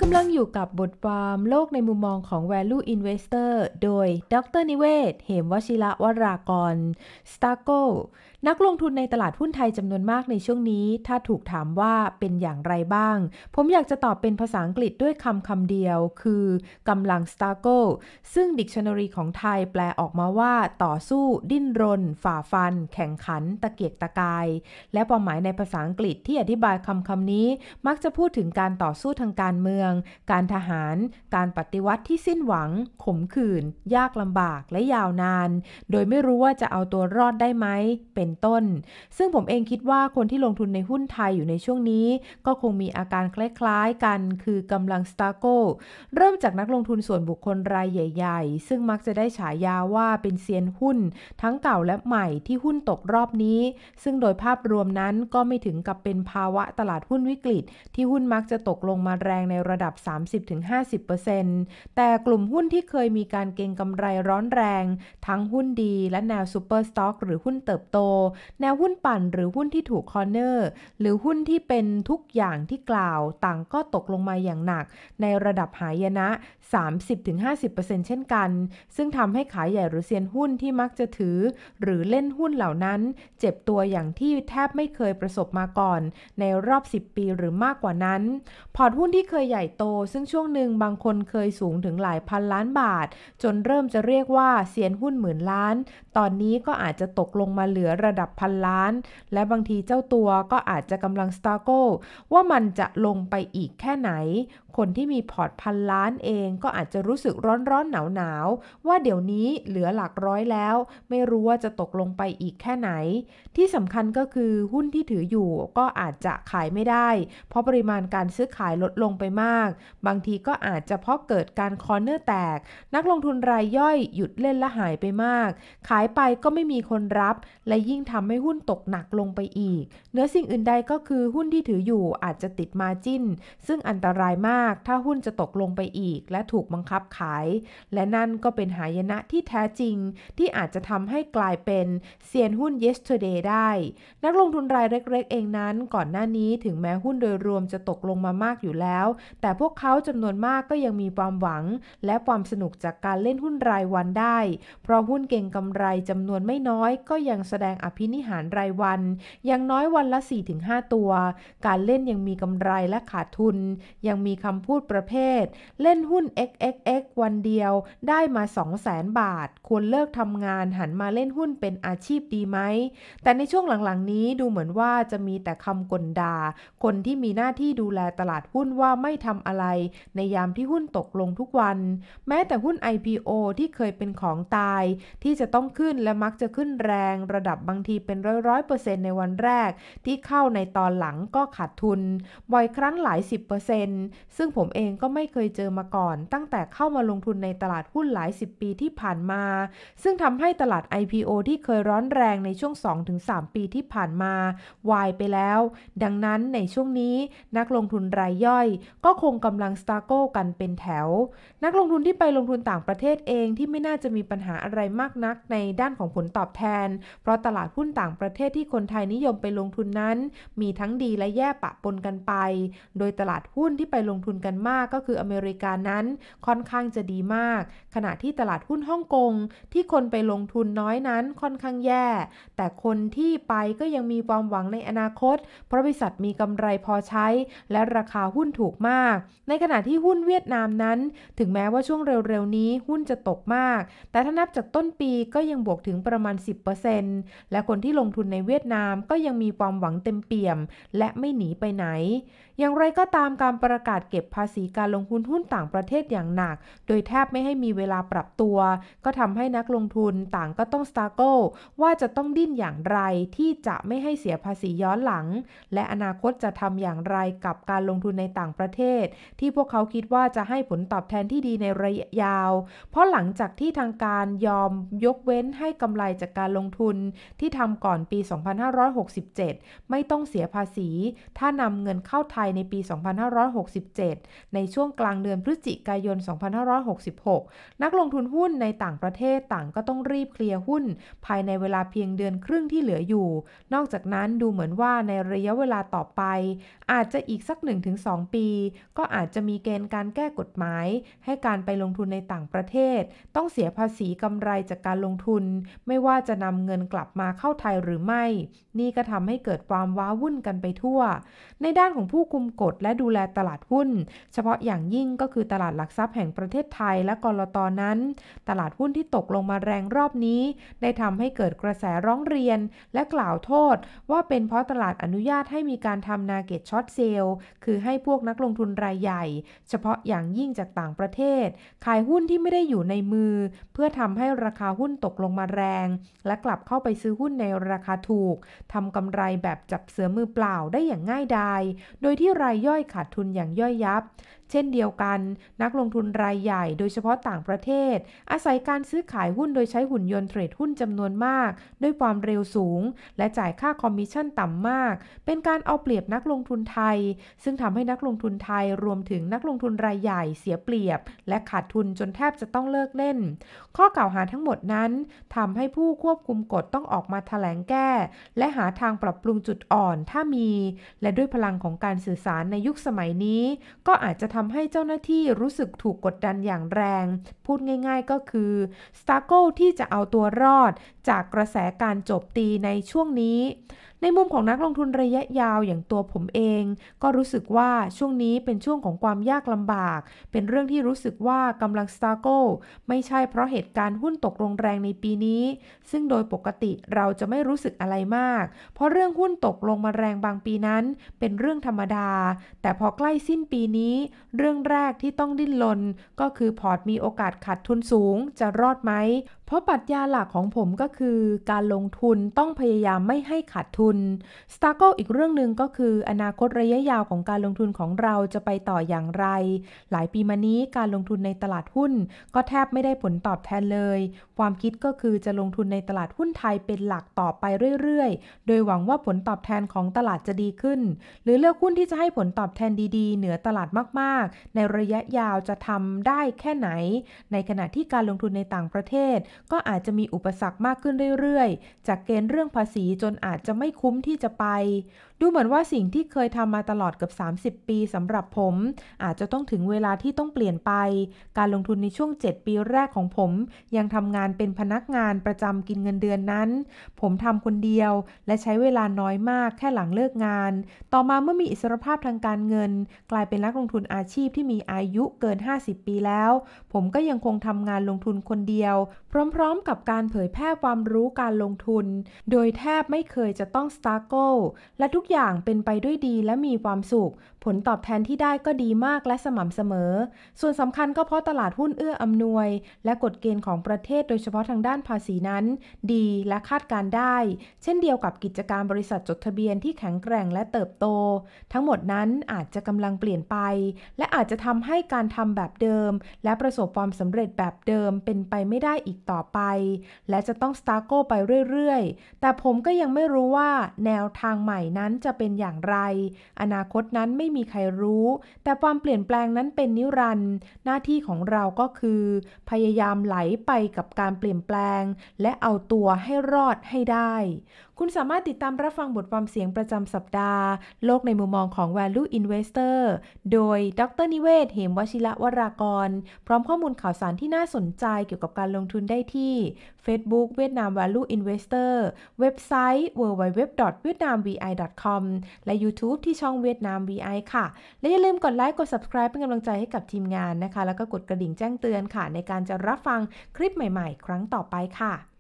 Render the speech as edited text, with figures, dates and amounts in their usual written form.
ำลังอยู่กับบทความโลกในมุมมองของ Value Investor โดยดร.นิเวศน์ เหมวชิระวรากร Starco นักลงทุนในตลาดหุ้นไทยจำนวนมากในช่วงนี้ถ้าถูกถามว่าเป็นอย่างไรบ้างผมอยากจะตอบเป็นภาษาอังกฤษด้วยคำเดียวคือกำลัง Starco ซึ่ง Dictionary ของไทยแปลออกมาว่าต่อสู้ดิ้นรนฝ่าฟันแข่งขันตะเกียกตะกายและความหมายในภาษาอังกฤษที่อธิบายคำนี้มักจะพูดถึงการต่อสู้ทางการเมืองการทหารการปฏิวัติที่สิ้นหวังขมขื่นยากลำบากและยาวนานโดยไม่รู้ว่าจะเอาตัวรอดได้ไหมเป็นต้นซึ่งผมเองคิดว่าคนที่ลงทุนในหุ้นไทยอยู่ในช่วงนี้ก็คงมีอาการคล้ายๆกันคือกำลังสตาร์โกเริ่มจากนักลงทุนส่วนบุคคลรายใหญ่ๆซึ่งมักจะได้ฉายาว่าเป็นเซียนหุ้นทั้งเก่าและใหม่ที่หุ้นตกรอบนี้ซึ่งโดยภาพรวมนั้นก็ไม่ถึงกับเป็นภาวะตลาดหุ้นวิกฤตที่หุ้นมักจะตกลงมาแรงในระดับ 30-50% แต่กลุ่มหุ้นที่เคยมีการเก็งกำไรร้อนแรงทั้งหุ้นดีและแนวซูเปอร์สต็อกหรือหุ้นเติบโตแนวหุ้นปั่นหรือหุ้นที่ถูกคอร์เนอร์หรือหุ้นที่เป็นทุกอย่างที่กล่าวต่างก็ตกลงมาอย่างหนักในระดับหายนะ 30-50% เช่นกันซึ่งทำให้ขายใหญ่หรือเซียนหุ้นที่มักจะถือหรือเล่นหุ้นเหล่านั้นเจ็บตัวอย่างที่แทบไม่เคยประสบมาก่อนในรอบ10ปีหรือมากกว่านั้นพอร์ตหุ้นที่เคยใหญ่โตซึ่งช่วงหนึ่งบางคนเคยสูงถึงหลายพันล้านบาทจนเริ่มจะเรียกว่าเซียนหุ้นหมื่นล้านตอนนี้ก็อาจจะตกลงมาเหลือระดับพันล้านและบางทีเจ้าตัวก็อาจจะกำลังสตาร์โกว่ามันจะลงไปอีกแค่ไหนคนที่มีพอร์ตพันล้านเองก็อาจจะรู้สึกร้อนหนาวว่าเดี๋ยวนี้เหลือหลักร้อยแล้วไม่รู้ว่าจะตกลงไปอีกแค่ไหนที่สำคัญก็คือหุ้นที่ถืออยู่ก็อาจจะขายไม่ได้เพราะปริมาณการซื้อขายลดลงไปมากบางทีก็อาจจะเพราะเกิดการคอร์เนอร์แตกนักลงทุนรายย่อยหยุดเล่นและหายไปมากขายไปก็ไม่มีคนรับและยิ่งทำให้หุ้นตกหนักลงไปอีกเหนือสิ่งอื่นใดก็คือหุ้นที่ถืออยู่อาจจะติดมาร์จิ้นซึ่งอันตรายมากถ้าหุ้นจะตกลงไปอีกและถูกบังคับขายและนั่นก็เป็นหายนะที่แท้จริงที่อาจจะทำให้กลายเป็นเซียนหุ้น yesterday ได้นักลงทุนรายเล็กๆเองนั้นก่อนหน้านี้ถึงแม้หุ้นโดยรวมจะตกลงมามากอยู่แล้วแต่พวกเขาจำนวนมากก็ยังมีความหวังและความสนุกจากการเล่นหุ้นรายวันได้เพราะหุ้นเก่งกำไรจำนวนไม่น้อยก็ยังแสดงอภินิหารรายวันอย่างน้อยวันละ 4-5 ตัวการเล่นยังมีกำไรและขาดทุนยังมีคำพูดประเภทเล่นหุ้น XXX วันเดียวได้มา 200,000 บาทควรเลิกทำงานหันมาเล่นหุ้นเป็นอาชีพดีไหมแต่ในช่วงหลังๆนี้ดูเหมือนว่าจะมีแต่คำก่นด่าคนที่มีหน้าที่ดูแลตลาดหุ้นว่าไม่ทำอะไรในยามที่หุ้นตกลงทุกวันแม้แต่หุ้น IPO ที่เคยเป็นของตายที่จะต้องขึ้นและมักจะขึ้นแรงระดับบางทีเป็น100% ในวันแรกที่เข้าในตอนหลังก็ขาดทุนบ่อยครั้งหลาย10%ซึ่งผมเองก็ไม่เคยเจอมาก่อนตั้งแต่เข้ามาลงทุนในตลาดหุ้นหลาย10ปีที่ผ่านมาซึ่งทำให้ตลาด IPO ที่เคยร้อนแรงในช่วง 2-3 ปีที่ผ่านมาวายไปแล้วดังนั้นในช่วงนี้นักลงทุนรายย่อยก็คงกำลังสตาร์โกกันเป็นแถวนักลงทุนที่ไปลงทุนต่างประเทศเองที่ไม่น่าจะมีปัญหาอะไรมากนักในด้านของผลตอบแทนเพราะตลาดหุ้นต่างประเทศที่คนไทยนิยมไปลงทุนนั้นมีทั้งดีและแย่ปะปนกันไปโดยตลาดหุ้นที่ไปลงทุนกันมากก็คืออเมริกานั้นค่อนข้างจะดีมากขณะที่ตลาดหุ้นฮ่องกงที่คนไปลงทุนน้อยนั้นค่อนข้างแย่แต่คนที่ไปก็ยังมีความหวังในอนาคตเพราะบริษัทมีกำไรพอใช้และราคาหุ้นถูกมากในขณะที่หุ้นเวียดนามนั้นถึงแม้ว่าช่วงเร็วๆนี้หุ้นจะตกมากแต่ถ้านับจากต้นปีก็ยังบวกถึงประมาณ 10% และคนที่ลงทุนในเวียดนามก็ยังมีความหวังเต็มเปี่ยมและไม่หนีไปไหนอย่างไรก็ตามการประกาศเก็บภาษีการลงทุนหุ้นต่างประเทศอย่างหนักโดยแทบไม่ให้มีเวลาปรับตัวก็ทำให้นักลงทุนต่างก็ต้องสตาร์โกว่าจะต้องดิ้นอย่างไรที่จะไม่ให้เสียภาษีย้อนหลังและอนาคตจะทำอย่างไรกับการลงทุนในต่างประเทศที่พวกเขาคิดว่าจะให้ผลตอบแทนที่ดีในระยะยาวเพราะหลังจากที่ทางการยอมยกเว้นให้กำไรจากการลงทุนที่ทำก่อนปี 2567 ไม่ต้องเสียภาษีถ้านำเงินเข้าไทยในปี 2567 ในช่วงกลางเดือนพฤศจิกายน 2566 นักลงทุนหุ้นในต่างประเทศต่างก็ต้องรีบเคลียร์หุ้นภายในเวลาเพียงเดือนครึ่งที่เหลืออยู่นอกจากนั้นดูเหมือนว่าในระยะเวลาต่อไปอาจจะอีกสัก 1-2 ปีก็อาจจะมีเกณฑ์การแก้กฎหมายให้การไปลงทุนในต่างประเทศต้องเสียภาษีกำไรจากการลงทุนไม่ว่าจะนำเงินกลับมาเข้าไทยหรือไม่นี่ก็ทำให้เกิดความว้าวุ่นกันไปทั่วในด้านของผู้กุมกฎและดูแลตลาดหุ้นเฉพาะอย่างยิ่งก็คือตลาดหลักทรัพย์แห่งประเทศไทยและกลต.นั้นตลาดหุ้นที่ตกลงมาแรงรอบนี้ได้ทำให้เกิดกระแสร้องเรียนและกล่าวโทษว่าเป็นเพราะตลาดอนุญาตให้มีการทำนาเก็ตช็อตเซลล์คือให้พวกนักลงทุนรายใหญ่เฉพาะอย่างยิ่งจากต่างประเทศขายหุ้นที่ไม่ได้อยู่ในมือเพื่อทำให้ราคาหุ้นตกลงมาแรงและกลับเข้าไปซื้อหุ้นในราคาถูกทำกำไรแบบจับเสือมือเปล่าได้อย่างง่ายดายโดยที่รายย่อยขาดทุนอย่างย่อยยับเช่นเดียวกันนักลงทุนรายใหญ่โดยเฉพาะต่างประเทศอาศัยการซื้อขายหุ้นโดยใช้หุ่นยนต์เทรดหุ้นจำนวนมากด้วยความเร็วสูงและจ่ายค่าคอมมิชชั่นต่ำมากเป็นการเอาเปรียบนักลงทุนไทยซึ่งทำให้นักลงทุนไทยรวมถึงนักลงทุนรายใหญ่เสียเปรียบและขาดทุนจนแทบจะต้องเลิกเล่นข้อกล่าวหาทั้งหมดนั้นทำให้ผู้ควบคุมกฎต้องออกมาแถลงแก้และหาทางปรับปรุงจุดอ่อนถ้ามีและด้วยพลังของการสื่อสารในยุคสมัยนี้ก็อาจจะทำให้เจ้าหน้าที่รู้สึกถูกกดดันอย่างแรงพูดง่ายๆก็คือสตาร์โกที่จะเอาตัวรอดจากกระแสการโจมตีในช่วงนี้ในมุมของนักลงทุนระยะยาวอย่างตัวผมเองก็รู้สึกว่าช่วงนี้เป็นช่วงของความยากลำบากเป็นเรื่องที่รู้สึกว่ากำลังสตาร์โกไม่ใช่เพราะเหตุการณ์หุ้นตกลงแรงในปีนี้ซึ่งโดยปกติเราจะไม่รู้สึกอะไรมากเพราะเรื่องหุ้นตกลงมาแรงบางปีนั้นเป็นเรื่องธรรมดาแต่พอใกล้สิ้นปีนี้เรื่องแรกที่ต้องดิ้นรนก็คือพอร์ตมีโอกาสขาดทุนสูงจะรอดไหมเพราะปรัชญาหลักของผมก็คือการลงทุนต้องพยายามไม่ให้ขาดทุนสตาร์โกอีกเรื่องหนึ่งก็คืออนาคตระยะยาวของการลงทุนของเราจะไปต่ออย่างไรหลายปีมานี้การลงทุนในตลาดหุ้นก็แทบไม่ได้ผลตอบแทนเลยความคิดก็คือจะลงทุนในตลาดหุ้นไทยเป็นหลักต่อไปเรื่อยๆโดยหวังว่าผลตอบแทนของตลาดจะดีขึ้นหรือเลือกหุ้นที่จะให้ผลตอบแทนดีๆเหนือตลาดมากๆในระยะยาวจะทำได้แค่ไหนในขณะที่การลงทุนในต่างประเทศก็อาจจะมีอุปสรรคมากขึ้นเรื่อยๆจากเกณฑ์เรื่องภาษีจนอาจจะไม่คุ้มที่จะไปดูเหมือนว่าสิ่งที่เคยทำมาตลอดเกือบ30 ปีสำหรับผมอาจจะต้องถึงเวลาที่ต้องเปลี่ยนไปการลงทุนในช่วง7 ปีแรกของผมยังทำงานเป็นพนักงานประจำกินเงินเดือนนั้นผมทำคนเดียวและใช้เวลาน้อยมากแค่หลังเลิกงานต่อมาเมื่อมีอิสรภาพทางการเงินกลายเป็นนักลงทุนอาชีพที่มีอายุเกิน50 ปีแล้วผมก็ยังคงทำงานลงทุนคนเดียวพร้อมๆกับการเผยแพร่ความรู้การลงทุนโดยแทบไม่เคยจะต้องสตาร์โกและทุกอย่างเป็นไปด้วยดีและมีความสุขผลตอบแทนที่ได้ก็ดีมากและสม่ำเสมอส่วนสำคัญก็เพราะตลาดหุ้นเอื้ออำนวยและกฎเกณฑ์ของประเทศโดยเฉพาะทางด้านภาษีนั้นดีและคาดการได้เช่นเดียวกับกิจการบริษัทจดทะเบียนที่แข็งแกร่งและเติบโตทั้งหมดนั้นอาจจะกำลังเปลี่ยนไปและอาจจะทำให้การทำแบบเดิมและประสบความสำเร็จแบบเดิมเป็นไปไม่ได้อีกต่อไปและจะต้องสตาร์โกไปเรื่อยๆแต่ผมก็ยังไม่รู้ว่าแนวทางใหม่นั้นจะเป็นอย่างไรอนาคตนั้นไม่มีใครรู้แต่ความเปลี่ยนแปลงนั้นเป็นนิรันดร์หน้าที่ของเราก็คือพยายามไหลไปกับการเปลี่ยนแปลงและเอาตัวให้รอดให้ได้คุณสามารถติดตามรับฟังบทความเสียงประจำสัปดาห์โลกในมุมมองของ Value Investor โดยดร.นิเวศ เหมวชิระวรากรพร้อมข้อมูลข่าวสารที่น่าสนใจเกี่ยวกับการลงทุนได้ที่ Facebook เวียดนาม Value Investor เว็บไซต์ www.vietnamvi.com และ YouTube ที่ช่องเวียดนาม VI ค่ะและอย่าลืมกดไลค์กด Subscribe เป็นกำลังใจให้กับทีมงานนะคะแล้วก็กดกระดิ่งแจ้งเตือนค่ะในการจะรับฟังคลิปใหม่ๆครั้งต่อไปค่ะ